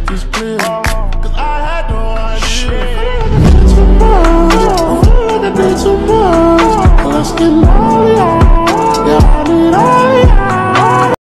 this clear. Cause I had no idea. Too much, I feel like I did too much. Let's get money on. Yeah, I need all